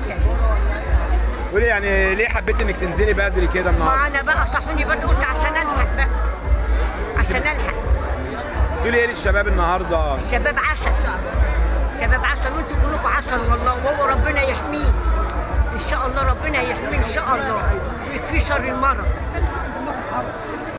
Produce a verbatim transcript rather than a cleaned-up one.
يسلمك. قولي يعني ليه حبيتي انك تنزلي بدري كده ما النهارده؟ انا بقى صحوني بدري قلت عشان الحق بقى، عشان الحق. تقولي ايه للشباب النهارده؟ الشباب عسل، شباب عسل، وانتوا كلكم عسل والله، وهو ربنا يحميه ان شاء الله، ربنا يحميه ان شاء الله ويكفيه شر المرض.